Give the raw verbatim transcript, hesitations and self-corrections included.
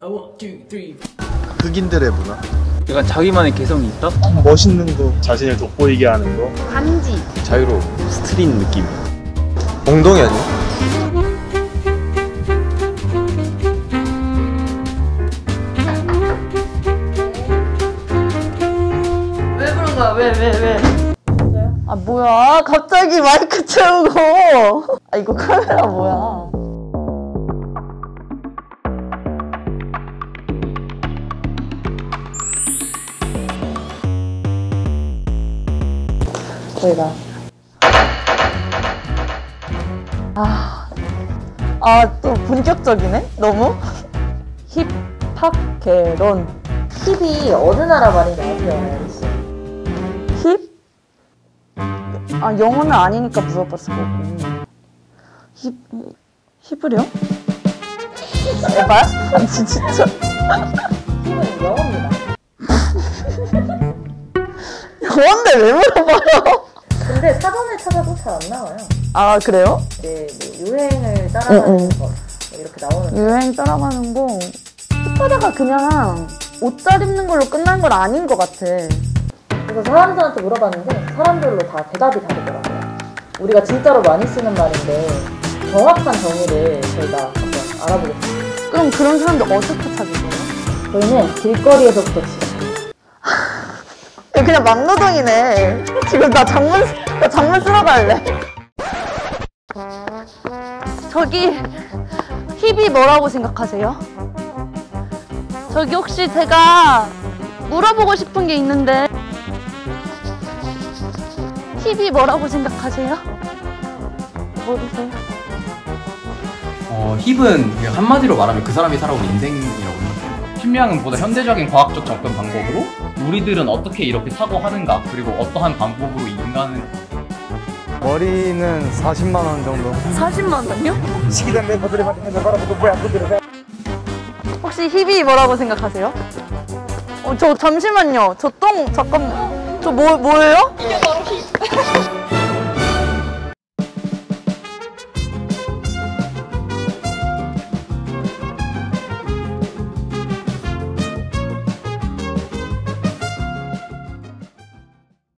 흑인들의 문화? 약간 자기만의 개성이 있다? 멋있는 거, 자신을 돋보이게 하는 거. 간지. 자유로운 스트릿 느낌. 엉덩이 아니야? 왜 그런 거야? 왜, 왜, 왜? 아, 뭐야. 갑자기 마이크 채우고. 아, 이거 카메라 뭐야. 저희가. 아, 아, 또 본격적이네? 너무? 힙합개론. 힙이 어느 나라 말인지 아세요, 혹시? 힙? 아, 영어는 아니니까 물어봤을 거고. 힙, 힙을요? 에바야? 아니, 진짜. 힙은 영어입니다. 영어인데 왜 물어봐요? 근데 사전에 찾아도 잘 안 나와요. 아, 그래요? 네, 뭐 유행을 따라가는 응, 응. 거 이렇게 나오는. 유행 따라가는 거 힙하다가 그냥 옷 잘 입는 걸로 끝난 건 아닌 것 같아. 그래서 사람들한테 물어봤는데 사람들로 다 대답이 다르더라고요. 우리가 진짜로 많이 쓰는 말인데 정확한 정의를 저희가 한번 알아보겠습니다. 그럼 그런 사람들 어떻게 찾을 거예요? 저희는 길거리에서부터 시작해요. 그냥 막노동이네. 지금 나 장문, 나 장문 쓰러 갈래. 저기 힙이 뭐라고 생각하세요? 저기 혹시 제가 물어보고 싶은 게 있는데 힙이 뭐라고 생각하세요? 모르세요? 어, 힙은 그냥 한마디로 말하면 그 사람이 살아온 인생이라고 생각해요. 심리학은 보다 현대적인 과학적 접근 방법으로 우리들은 어떻게 이렇게 사고하는가, 그리고 어떠한 방법으로 인간을. 머리는 사십만 원 정도. 사십만 원요? 혹시 힙이 뭐라고 생각하세요? 어, 저 잠시만요. 저 똥 잠깐만. 저 뭐 뭐예요? 이게 바로 힙.